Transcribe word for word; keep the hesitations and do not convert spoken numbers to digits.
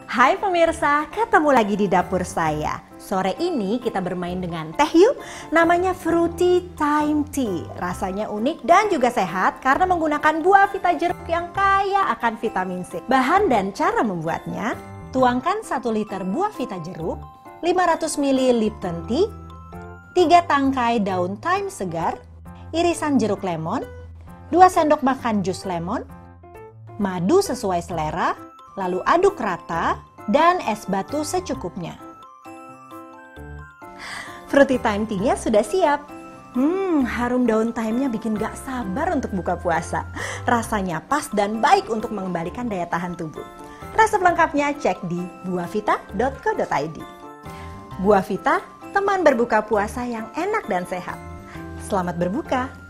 Hai pemirsa, ketemu lagi di dapur saya. Sore ini kita bermain dengan teh yuk. Namanya Fruity Time Tea. Rasanya unik dan juga sehat karena menggunakan buah vita jeruk yang kaya akan vitamin C. Bahan dan cara membuatnya: tuangkan satu liter buah vita jeruk, lima ratus mililiter Lipton Tea, tiga tangkai daun thyme segar, irisan jeruk lemon, dua sendok makan jus lemon, madu sesuai selera, lalu aduk rata, dan es batu secukupnya. Fruity Time Tea-nya sudah siap. Hmm, harum daun thyme-nya bikin gak sabar untuk buka puasa. Rasanya pas dan baik untuk mengembalikan daya tahan tubuh. Resep lengkapnya cek di buahvita dot co dot i d. Buah Vita, teman berbuka puasa yang enak dan sehat. Selamat berbuka!